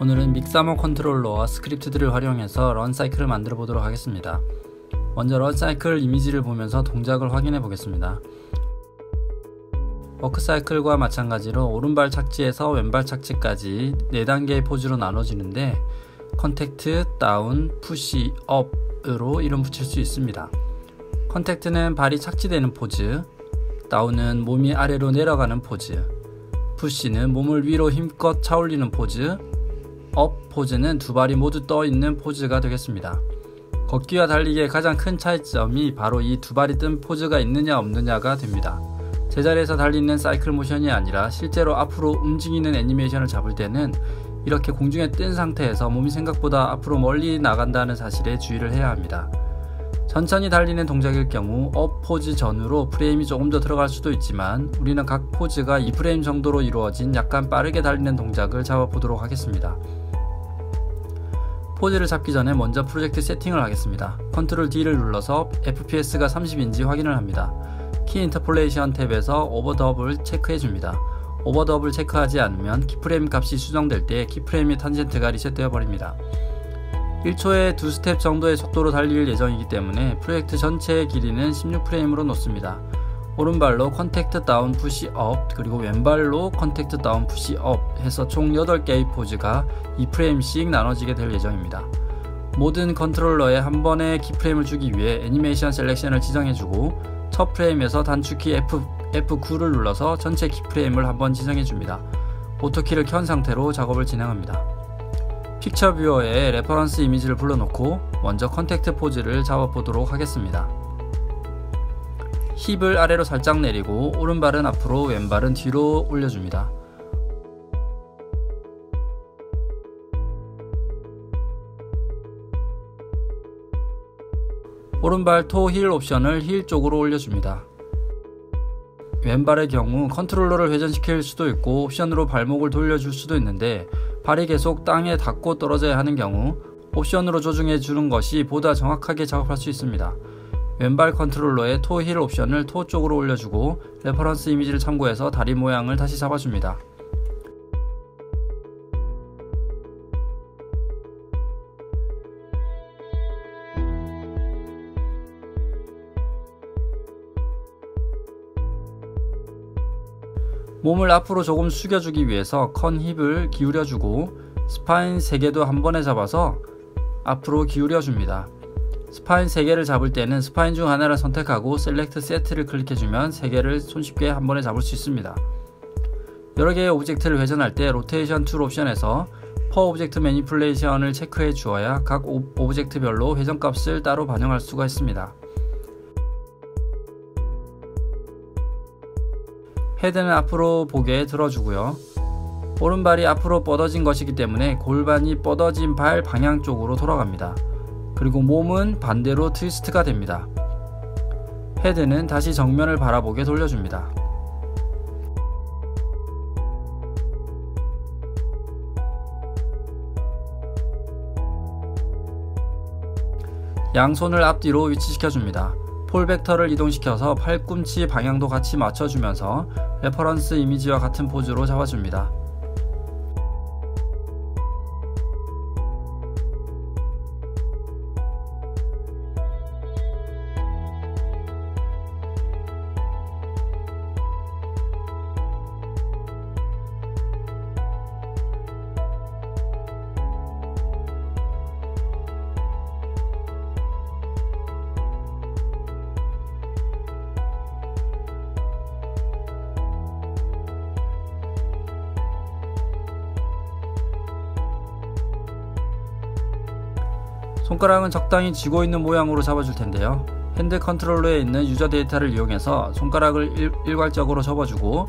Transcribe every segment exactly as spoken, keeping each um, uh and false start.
오늘은 믹사모 컨트롤러와 스크립트들을 활용해서 런 사이클을 만들어 보도록 하겠습니다. 먼저 런 사이클 이미지를 보면서 동작을 확인해 보겠습니다. 워크 사이클과 마찬가지로 오른발 착지에서 왼발 착지까지 네 단계의 포즈로 나눠지는데 컨택트, 다운, 푸시, 업으로 이름 붙일 수 있습니다. 컨택트는 발이 착지되는 포즈, 다운은 몸이 아래로 내려가는 포즈, 푸시는 몸을 위로 힘껏 차올리는 포즈, 업 포즈는 두 발이 모두 떠 있는 포즈가 되겠습니다. 걷기와 달리기의 가장 큰 차이점이 바로 이 두 발이 뜬 포즈가 있느냐 없느냐가 됩니다. 제자리에서 달리는 사이클 모션이 아니라 실제로 앞으로 움직이는 애니메이션을 잡을 때는 이렇게 공중에 뜬 상태에서 몸이 생각보다 앞으로 멀리 나간다는 사실에 주의를 해야 합니다. 천천히 달리는 동작일 경우 업 포즈 전후로 프레임이 조금 더 들어갈 수도 있지만 우리는 각 포즈가 이 프레임 정도로 이루어진 약간 빠르게 달리는 동작을 잡아보도록 하겠습니다. 포즈를 잡기 전에 먼저 프로젝트 세팅을 하겠습니다. 컨트롤 D를 눌러서 에프피에스가 삼십인지 확인을 합니다. 키 인터폴레이션 탭에서 오버더블을 체크해줍니다. 오버더블을 체크하지 않으면 키프레임 값이 수정될 때 키프레임의 탄젠트가 리셋되어 버립니다. 일 초에 두 스텝 정도의 속도로 달릴 예정이기 때문에 프로젝트 전체의 길이는 십육 프레임으로 놓습니다. 오른발로 컨택트 다운 푸시 업 그리고 왼발로 컨택트 다운 푸시 업 해서 총 여덟 개의 포즈가 이 프레임씩 나눠지게 될 예정입니다. 모든 컨트롤러에 한 번에 키프레임을 주기 위해 애니메이션 셀렉션을 지정해주고 첫 프레임에서 단축키 F, 에프구를 눌러서 전체 키프레임을 한번 지정해줍니다. 오토키를 켠 상태로 작업을 진행합니다. 픽처 뷰어에 레퍼런스 이미지를 불러놓고 먼저 컨택트 포즈를 잡아보도록 하겠습니다. 힙을 아래로 살짝 내리고 오른발은 앞으로 왼발은 뒤로 올려줍니다. 오른발 토 힐 옵션을 힐 쪽으로 올려줍니다. 왼발의 경우 컨트롤러를 회전시킬 수도 있고 옵션으로 발목을 돌려줄 수도 있는데 발이 계속 땅에 닿고 떨어져야 하는 경우 옵션으로 조정해 주는 것이 보다 정확하게 작업할 수 있습니다. 왼발 컨트롤러의 토 힐 옵션을 토 쪽으로 올려주고 레퍼런스 이미지를 참고해서 다리 모양을 다시 잡아줍니다. 몸을 앞으로 조금 숙여주기 위해서 컨 힙을 기울여주고 스파인 세 개도 한 번에 잡아서 앞으로 기울여줍니다. 스파인 세 개를 잡을 때는 스파인 중 하나를 선택하고 셀렉트 세트를 클릭해주면 세 개를 손쉽게 한 번에 잡을 수 있습니다. 여러 개의 오브젝트를 회전할 때 로테이션 툴 옵션에서 퍼 오브젝트 매니플레이션을 체크해 주어야 각 오브젝트별로 회전값을 따로 반영할 수가 있습니다. 헤드는 앞으로 보게 들어주고요. 오른발이 앞으로 뻗어진 것이기 때문에 골반이 뻗어진 발 방향 쪽으로 돌아갑니다. 그리고 몸은 반대로 트위스트가 됩니다. 헤드는 다시 정면을 바라보게 돌려줍니다. 양손을 앞뒤로 위치시켜줍니다. 폴 벡터를 이동시켜서 팔꿈치 방향도 같이 맞춰주면서 레퍼런스 이미지와 같은 포즈로 잡아줍니다. 손가락은 적당히 쥐고 있는 모양으로 잡아줄 텐데요. 핸드 컨트롤러에 있는 유저 데이터를 이용해서 손가락을 일, 일괄적으로 접어주고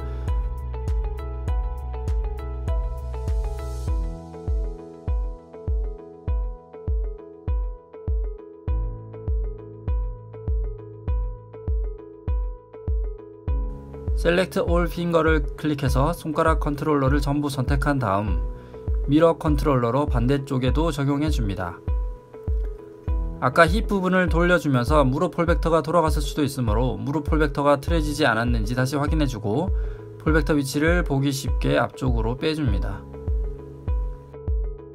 셀렉트 올 핑거를 클릭해서 손가락 컨트롤러를 전부 선택한 다음 미러 컨트롤러로 반대쪽에도 적용해 줍니다. 아까 힙 부분을 돌려주면서 무릎 폴 벡터가 돌아갔을 수도 있으므로 무릎 폴 벡터가 틀어지지 않았는지 다시 확인해주고 폴 벡터 위치를 보기 쉽게 앞쪽으로 빼줍니다.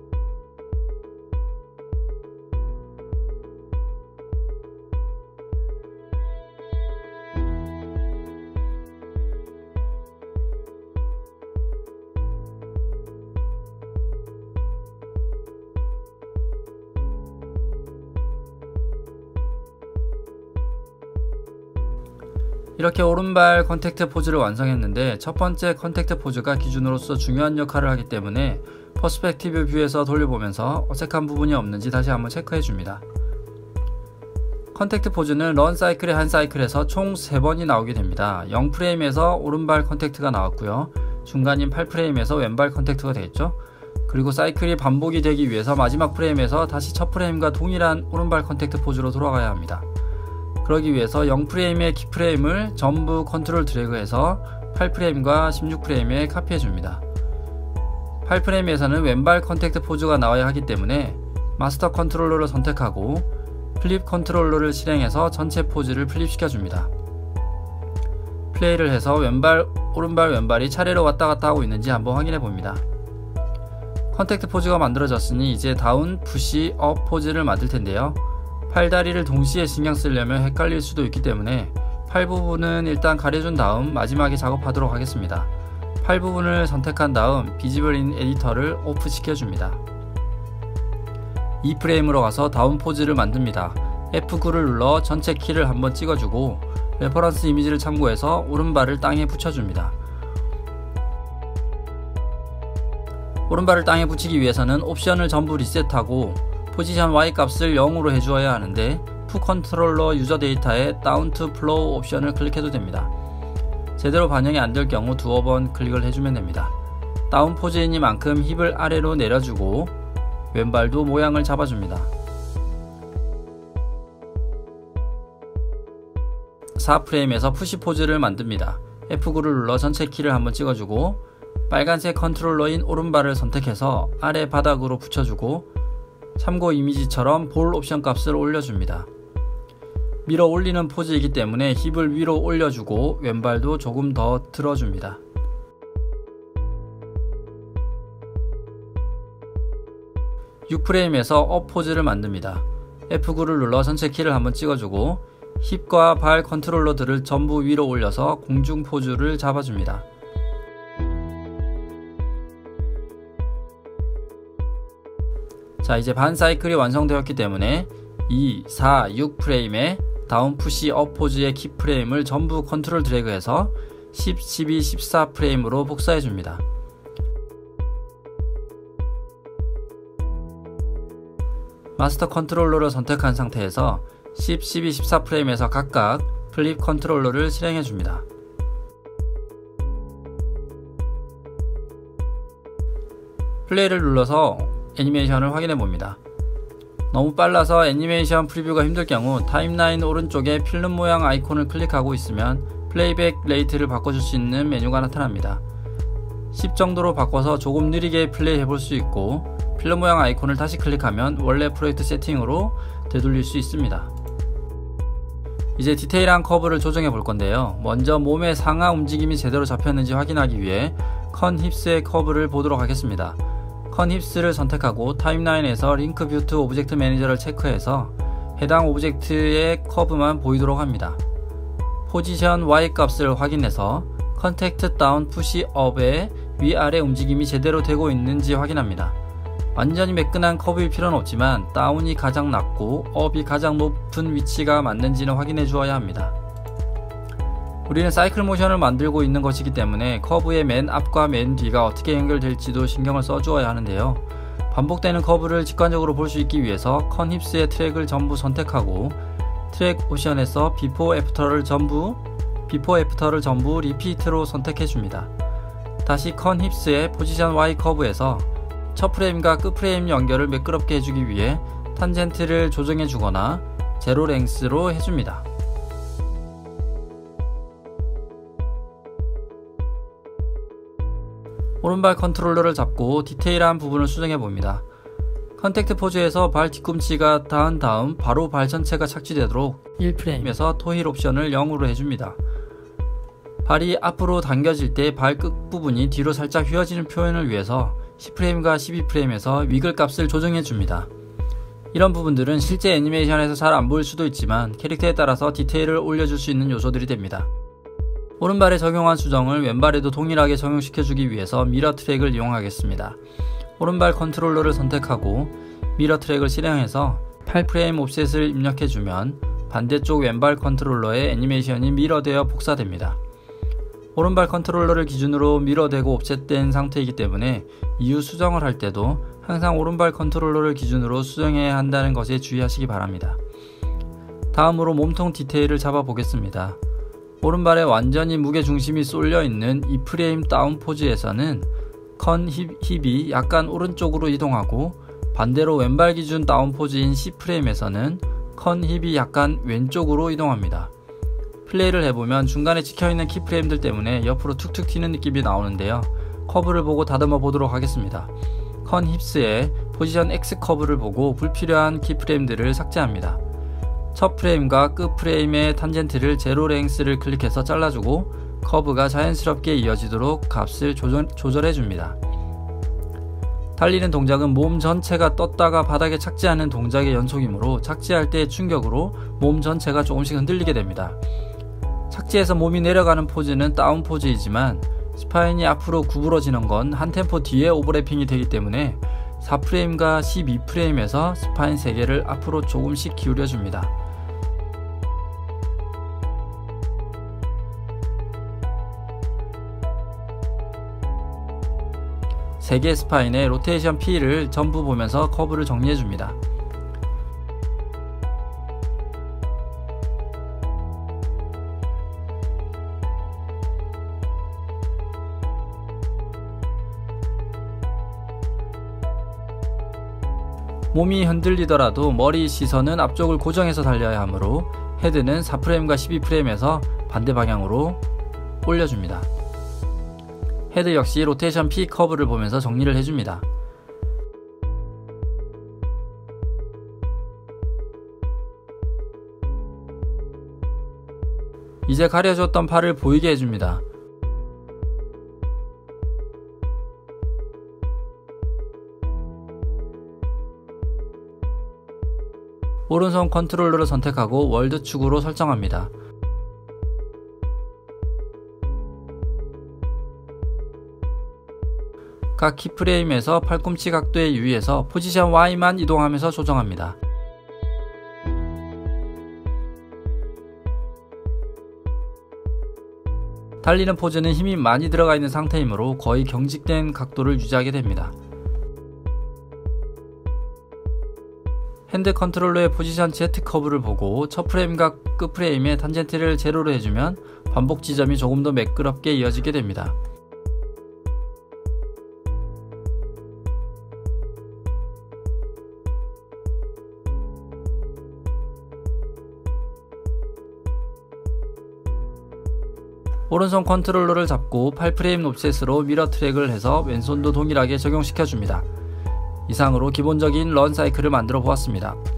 이렇게 오른발 컨택트 포즈를 완성했는데 첫 번째 컨택트 포즈가 기준으로서 중요한 역할을 하기 때문에 퍼스펙티브 뷰에서 돌려보면서 어색한 부분이 없는지 다시 한번 체크해 줍니다. 컨택트 포즈는 런 사이클의 한 사이클에서 총 세 번이 나오게 됩니다. 영 프레임에서 오른발 컨택트가 나왔고요. 중간인 팔 프레임에서 왼발 컨택트가 되겠죠. 그리고 사이클이 반복이 되기 위해서 마지막 프레임에서 다시 첫 프레임과 동일한 오른발 컨택트 포즈로 돌아가야 합니다. 그러기 위해서 영 프레임의 키프레임을 전부 컨트롤 드래그해서 팔 프레임과 십육 프레임에 카피해줍니다. 팔 프레임에서는 왼발 컨택트 포즈가 나와야 하기 때문에 마스터 컨트롤러를 선택하고 플립 컨트롤러를 실행해서 전체 포즈를 플립시켜줍니다. 플레이를 해서 왼발, 오른발, 왼발이 차례로 왔다갔다 하고 있는지 한번 확인해봅니다. 컨택트 포즈가 만들어졌으니 이제 다운, 푸시, 업 포즈를 만들 텐데요. 팔다리를 동시에 신경 쓰려면 헷갈릴 수도 있기 때문에 팔 부분은 일단 가려준 다음 마지막에 작업하도록 하겠습니다. 팔 부분을 선택한 다음 비지블 인 에디터를 오프 시켜줍니다. 이 프레임으로 가서 다운 포즈를 만듭니다. 에프 구를 눌러 전체 키를 한번 찍어주고 레퍼런스 이미지를 참고해서 오른발을 땅에 붙여줍니다. 오른발을 땅에 붙이기 위해서는 옵션을 전부 리셋하고 포지션 Y 값을 영으로 해주어야 하는데 푸 컨트롤러 유저 데이터에 다운 투 플로우 옵션을 클릭해도 됩니다. 제대로 반영이 안 될 경우 두어 번 클릭을 해주면 됩니다. 다운 포즈이니만큼 힙을 아래로 내려주고 왼발도 모양을 잡아줍니다. 사 프레임에서 푸시 포즈를 만듭니다. 에프 구를 눌러 전체 키를 한번 찍어주고 빨간색 컨트롤러인 오른발을 선택해서 아래 바닥으로 붙여주고 참고 이미지처럼 볼 옵션 값을 올려줍니다. 밀어 올리는 포즈이기 때문에 힙을 위로 올려주고 왼발도 조금 더 들어줍니다. 육 프레임에서 업 포즈를 만듭니다. 에프 구를 눌러 전체 키를 한번 찍어주고 힙과 발 컨트롤러들을 전부 위로 올려서 공중 포즈를 잡아줍니다. 자, 이제 반 사이클이 완성되었기 때문에 이, 사, 육 프레임에 다운 푸시 업 포즈의 키 프레임을 전부 컨트롤 드래그해서 십, 십이, 십사 프레임으로 복사해 줍니다. 마스터 컨트롤러를 선택한 상태에서 십, 십이, 십사 프레임에서 각각 플립 컨트롤러를 실행해 줍니다. 플레이를 눌러서 애니메이션을 확인해 봅니다. 너무 빨라서 애니메이션 프리뷰가 힘들 경우 타임라인 오른쪽에 필름 모양 아이콘을 클릭하고 있으면 플레이백 레이트를 바꿔줄 수 있는 메뉴가 나타납니다. 십 정도로 바꿔서 조금 느리게 플레이 해볼 수 있고 필름 모양 아이콘을 다시 클릭하면 원래 프로젝트 세팅으로 되돌릴 수 있습니다. 이제 디테일한 커브를 조정해 볼 건데요. 먼저 몸의 상하 움직임이 제대로 잡혔는지 확인하기 위해 컨 힙스의 커브를 보도록 하겠습니다. 컨 힙스를 선택하고 타임라인에서 링크 뷰 투 오브젝트 매니저를 체크해서 해당 오브젝트의 커브만 보이도록 합니다. 포지션 Y 값을 확인해서 컨택트 다운 푸시 업의 위아래 움직임이 제대로 되고 있는지 확인합니다. 완전히 매끈한 커브일 필요는 없지만 다운이 가장 낮고 업이 가장 높은 위치가 맞는지는 확인해 주어야 합니다. 우리는 사이클 모션을 만들고 있는 것이기 때문에 커브의 맨 앞과 맨 뒤가 어떻게 연결될지도 신경을 써주어야 하는데요. 반복되는 커브를 직관적으로 볼 수 있기 위해서 컨 힙스의 트랙을 전부 선택하고 트랙 옵션에서 비포 애프터를 전부 비포 애프터를 전부 리피트로 선택해 줍니다. 다시 컨 힙스의 포지션 Y 커브에서 첫 프레임과 끝 프레임 연결을 매끄럽게 해주기 위해 탄젠트를 조정해 주거나 제로 랭스로 해줍니다. 오른발 컨트롤러를 잡고 디테일한 부분을 수정해 봅니다. 컨택트 포즈에서 발 뒤꿈치가 닿은 다음 바로 발 전체가 착지되도록 일 프레임에서 토힐 옵션을 영으로 해줍니다. 발이 앞으로 당겨질 때 발 끝부분이 뒤로 살짝 휘어지는 표현을 위해서 십 프레임과 십이 프레임에서 위글 값을 조정해 줍니다. 이런 부분들은 실제 애니메이션에서 잘 안 보일 수도 있지만 캐릭터에 따라서 디테일을 올려줄 수 있는 요소들이 됩니다. 오른발에 적용한 수정을 왼발에도 동일하게 적용시켜주기 위해서 미러 트랙을 이용하겠습니다. 오른발 컨트롤러를 선택하고 미러 트랙을 실행해서 팔 프레임 옵셋을 입력해주면 반대쪽 왼발 컨트롤러의 애니메이션이 미러되어 복사됩니다. 오른발 컨트롤러를 기준으로 미러되고 옵셋된 상태이기 때문에 이후 수정을 할 때도 항상 오른발 컨트롤러를 기준으로 수정해야 한다는 것에 주의하시기 바랍니다. 다음으로 몸통 디테일을 잡아 보겠습니다. 오른발에 완전히 무게중심이 쏠려있는 이 프레임 다운 포즈에서는 컨 힙, 힙이 약간 오른쪽으로 이동하고, 반대로 왼발 기준 다운 포즈인 C 프레임에서는 컨 힙이 약간 왼쪽으로 이동합니다. 플레이를 해보면 중간에 찍혀있는 키프레임들 때문에 옆으로 툭툭 튀는 느낌이 나오는데요. 커브를 보고 다듬어 보도록 하겠습니다. 컨 힙스의 포지션 X 커브를 보고 불필요한 키프레임들을 삭제합니다. 첫 프레임과 끝 프레임의 탄젠트를 제로 랭스를 클릭해서 잘라주고 커브가 자연스럽게 이어지도록 값을 조절, 조절해줍니다. 달리는 동작은 몸 전체가 떴다가 바닥에 착지하는 동작의 연속이므로 착지할 때의 충격으로 몸 전체가 조금씩 흔들리게 됩니다. 착지해서 몸이 내려가는 포즈는 다운 포즈이지만 스파인이 앞으로 구부러지는 건 한 템포 뒤에 오버래핑이 되기 때문에 사 프레임과 십이 프레임에서 스파인 세 개를 앞으로 조금씩 기울여줍니다. 세 개의 스파인의 로테이션 P를 전부 보면서 커브를 정리해줍니다. 몸이 흔들리더라도 머리 시선은 앞쪽을 고정해서 달려야 하므로 헤드는 사 프레임과 십이 프레임에서 반대 방향으로 올려줍니다. 헤드 역시 로테이션 P 커브를 보면서 정리를 해줍니다. 이제 가려줬던 팔을 보이게 해줍니다. 오른손 컨트롤러를 선택하고 월드 축으로 설정합니다. 각 키프레임에서 팔꿈치 각도에 유의해서 포지션 Y만 이동하면서 조정합니다. 달리는 포즈는 힘이 많이 들어가 있는 상태이므로 거의 경직된 각도를 유지하게 됩니다. 핸드 컨트롤러의 포지션 Z 커브를 보고 첫 프레임과 끝 프레임의 탄젠트를 제로로 해주면 반복 지점이 조금 더 매끄럽게 이어지게 됩니다. 오른손 컨트롤러를 잡고 팔 프레임 옵셋으로 미러 트랙을 해서 왼손도 동일하게 적용시켜줍니다. 이상으로 기본적인 런 사이클을 만들어 보았습니다.